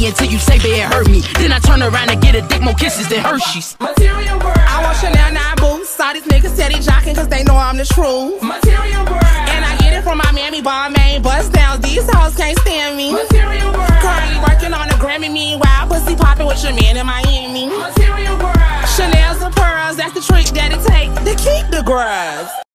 until you say they it hurt me. Then I turn around and get a dick more kisses than Hershey's. Material world. I want Chanel 9 boots. All these niggas steady jocking cause they know I'm the truth. Material world. And I get it from my mammy, Balmain bust down. These hoes can't stand me. Material world. Currently working on a Grammy, meanwhile pussy popping with your man in Miami. Material world. Chanel's and pearls, that's the trick that it take to keep the grubs.